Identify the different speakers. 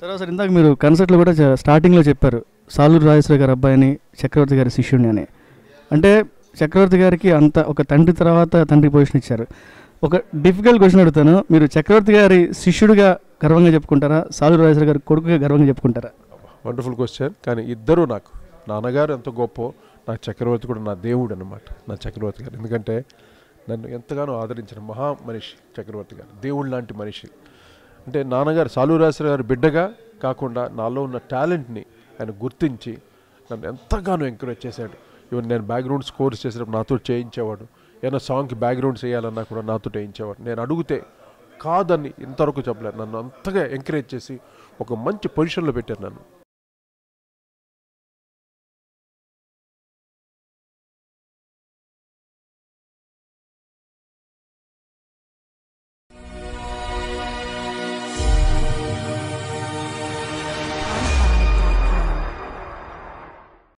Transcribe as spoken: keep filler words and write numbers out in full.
Speaker 1: తర్వాత సార్ ఇందాక మీరు కన్సర్ట్లో కూడా చ- స్టార్టింగ్లో చెప్పారు సాలూరు రాజేశ్వరి గారి అబ్బాయిని చక్రవర్తి గారి శిష్యుడిని అని. అంటే చక్రవర్తి గారికి అంత ఒక తండ్రి తర్వాత తండ్రి పొజిషన్ ఇచ్చారు. ఒక డిఫికల్ట్ క్వశ్చన్ అడుగుతాను, మీరు చక్రవర్తి గారి శిష్యుడిగా గర్వంగా చెప్పుకుంటారా, సాలూరు రాజేశ్వరి గారి కొడుకుగా గర్వంగా చెప్పుకుంటారా?
Speaker 2: Wonderful question. కానీ ఇద్దరు నాకు, నాన్నగారు ఎంత గొప్ప, నా చక్రవర్తి కూడా నా దేవుడు అనమాట, నా చక్రవర్తి గారు. ఎందుకంటే నన్ను ఎంతగానో ఆదరించిన మహా మనిషి చక్రవర్తి గారు, దేవుడు లాంటి మనిషి. అంటే నాన్నగారు సాలూరు రాజేశ్వరి గారి బిడ్డగా కాకుండా నాలో ఉన్న టాలెంట్ని ఆయన గుర్తించి నన్ను ఎంతగానో ఎంకరేజ్ చేశాడు. ఈవెన్ నేను బ్యాక్గ్రౌండ్ స్కోర్స్ చేసినప్పుడు నాతో చేయించేవాడు. ఏదైనా సాంగ్కి బ్యాక్గ్రౌండ్స్ వేయాలన్నా కూడా నాతో చేయించేవాడు. నేను అడిగితే కాదని ఇంతవరకు చెప్పలేదు. నన్ను అంతగా ఎంకరేజ్ చేసి ఒక మంచి పొజిషన్లో పెట్టారు నన్ను.